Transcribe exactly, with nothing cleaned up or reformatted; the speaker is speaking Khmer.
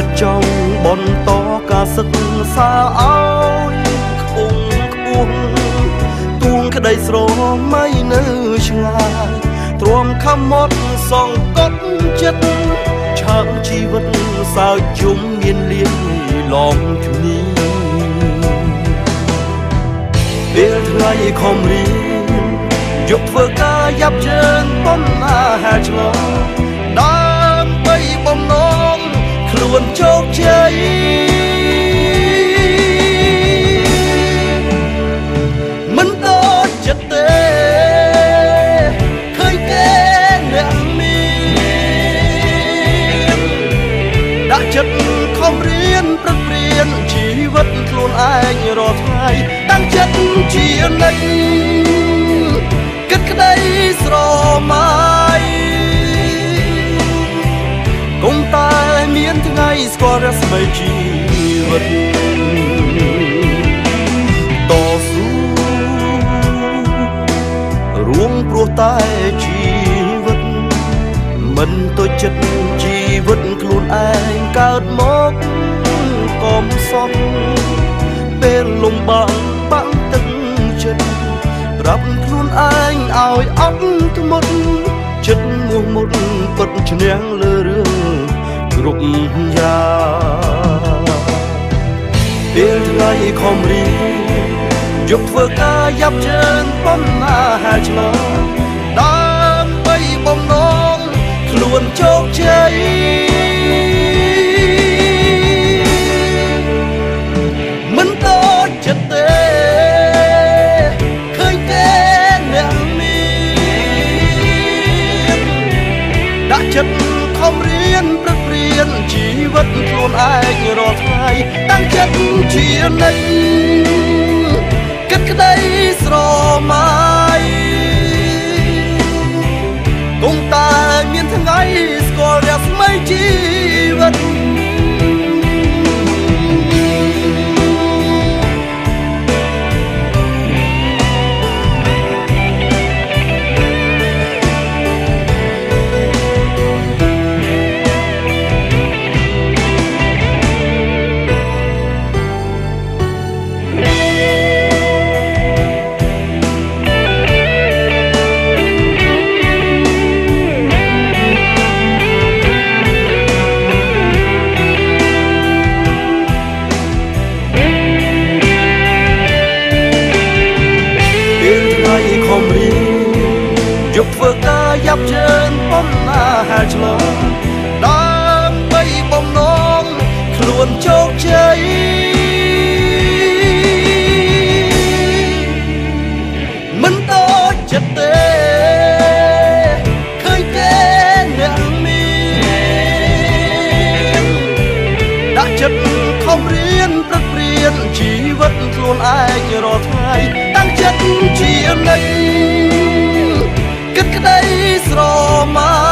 ចិត្តចង់បន្តការសិក្សាឲ្យខ្ពង់ខ្ពស់ទួងក្តីស្រមៃនៅឆ្ងាយទ្រាំខំមកសងកត់ចិត្តឆើកជីវិតសើចជុំមានលៀនឡំជំនីពេលថ្ងៃខំរៀនយកធ្វើការយ៉ាប់ជើងបំណាហែឆ្លងដើម្បីបំណងខ្លួនជោគជ័យមិនតូចចិត្តទេឃើញគេអ្នកមានដាក់ចិត្តខំរៀនប្រឹកព្រៀនជីវិតខ្លួនឯងរាល់ថ្ងៃតាំងចិត្តជានិច្ចគិតក្តីស្រមៃគង់តែមានថ្ងៃស្គាល់រស្មីជីវិតតស៊ូរួងព្រោះតែជីវិតមិនទុច្ចចិត្តជីវិតខ្លួនឯងកើតមកកំសត់ពេលលំបាកបាក់ទឹកចិត្តប្រាប់ខ្លួនឯងឲ្យអត់ធ្មត់ចិត្តមោះមុតពិតឈ្នះលើរឿងគ្រប់យ៉ាងពេលថ្ងៃខំរៀនយកធ្វើការយ៉ាប់ជើងបំណាហែឆ្លងដើម្បីបំណងខ្លួនជោគជ័យមិនតូចចិត្តទេឃើញគេអ្នកមានដាក់ចិត្តខំរៀនប្រឹកព្រៀនជីវិតខ្លួនឯងរាល់ថ្ងៃតាំងចិត្តជានិច្ចគិតក្តីស្រមៃគង់តែមានថ្ងៃស្គាល់រស្មីជីវិតយកធ្វើការយ៉ាប់ជើងបំណាហែឆ្លងដើម្បីបំណងខ្លួនជោគជ័យមិនតូចចិត្តទេឃើញគេអ្នកមានដាក់ចិត្តខំរៀនប្រឹកព្រៀនជីវិតខ្លួនឯងរាល់ថ្ងៃតាំងចិត្តជានិច្ចគិតក្តីស្រមៃ